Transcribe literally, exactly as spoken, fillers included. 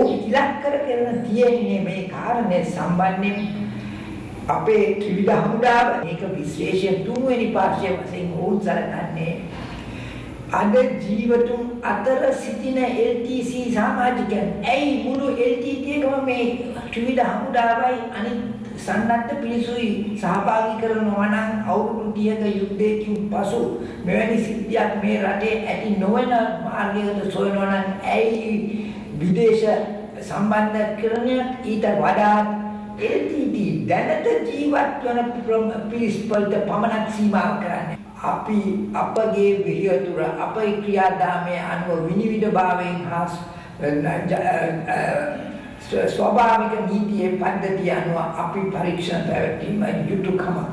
ඉලක්ක කරගෙන තියෙන්නේ මේ කාරණේ සම්බන්ධයෙන් අපේ ත්‍රිවිධ හමුදාව මේක විශේෂයෙන් තුන්වෙනි පාර්ශ්වය වශයෙන් ඕන් සලකන්නේ අද ජීවතුන් අතර සිටින එල් ටී සී සමාජිකයන් ඇයි මුළු එල් ටී ටී එකම මේ ත්‍රිවිධ හමුදාවයි අනිත් සන්නද්ධ පිරිසුයි සහභාගී කරනවා නම් අවුරුදු තිහක යුද්ධයකින් පසු මෙවැනි සිද්ධියක් මේ රටේ ඇති නොවන මාර්ගයකට සොයනවා නම් ඇයි විදේශ සම්බන්ධකරණය ඊට වඩා එල් ටී ටී දැනට ජීවත් වන පිරිස් වලට පමණක් සීමා කරන්නේ අපි අපගේ විහිතුර අපේ ක්‍රියාදාමයේ අනුව විනිවිද භාවයෙන් හා ස්වභාවික නීතියේ පද්ධතිය අනුව අපි පරීක්ෂණ පැවැත්වීම යුතුයකමක්